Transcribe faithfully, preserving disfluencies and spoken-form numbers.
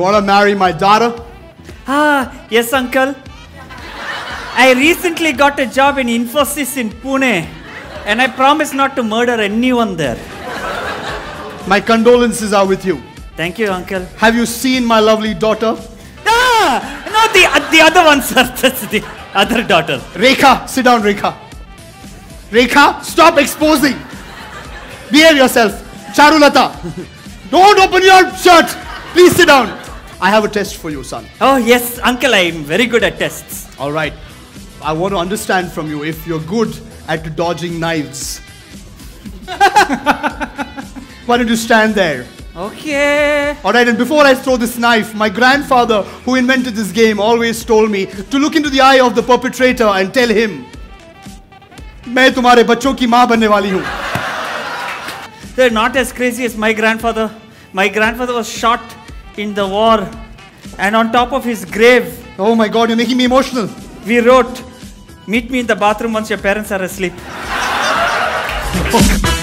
want to marry my daughter? Ah, yes, uncle. I recently got a job in Infosys in Pune, and I promise not to murder anyone there. My condolences are with you. Thank you, uncle. Have you seen my lovely daughter? Ah, no, the, uh, the other one, sir. That's the other daughter. Rekha, sit down, Rekha. Rekha, stop exposing. Behave yourself. Charulata, don't open your shirt. Please sit down. I have a test for you, son. Oh, yes, uncle, I am very good at tests. All right. I want to understand from you if you're good at dodging knives. Why don't you stand there? Okay. All right, and before I throw this knife, my grandfather, who invented this game, always told me to look into the eye of the perpetrator and tell him, मैं तुम्हारे बच्चों की माँ बनने वाली हूँ. They're not as crazy as my grandfather. My grandfather was shot in the war, and on top of his grave, Oh my God, you're making me emotional. we wrote, meet me in the bathroom once your parents are asleep.